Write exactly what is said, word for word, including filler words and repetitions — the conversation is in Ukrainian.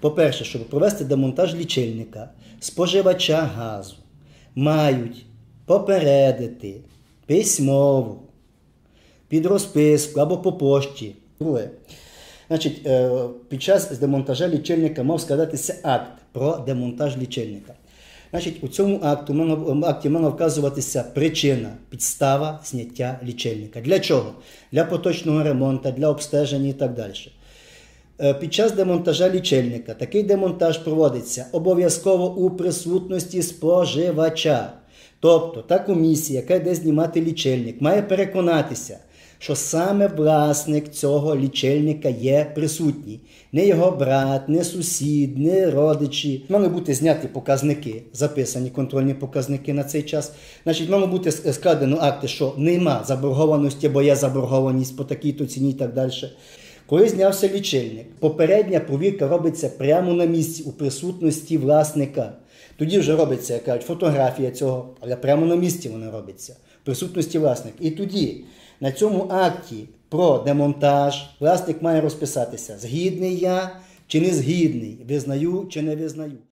По-перше, щоб провести демонтаж лічильника, споживача газу мають попередити письмово, під розписку або по пошті. Друге, значить, під час демонтажа лічильника мав складатися акт про демонтаж лічильника. Значить, у цьому акту, акті мала вказуватися причина, підстава зняття лічильника. Для чого? Для поточного ремонту, для обстеження і так далі. Під час демонтажа лічильника такий демонтаж проводиться обов'язково у присутності споживача. Тобто та комісія, яка йде знімати лічильник, має переконатися, що саме власник цього лічильника є присутній. Не його брат, не сусід, не родичі. Мали бути зняті показники, записані контрольні показники на цей час. Значить, мало бути складено акти, що нема заборгованості, бо є заборгованість по такій-то ціні і так далі. Коли знявся лічильник, попередня провірка робиться прямо на місці, у присутності власника. Тоді вже робиться, як кажуть, фотографія цього, але прямо на місці вона робиться, в присутності власника. І тоді на цьому акті про демонтаж власник має розписатися, згідний я чи не згідний, визнаю чи не визнаю.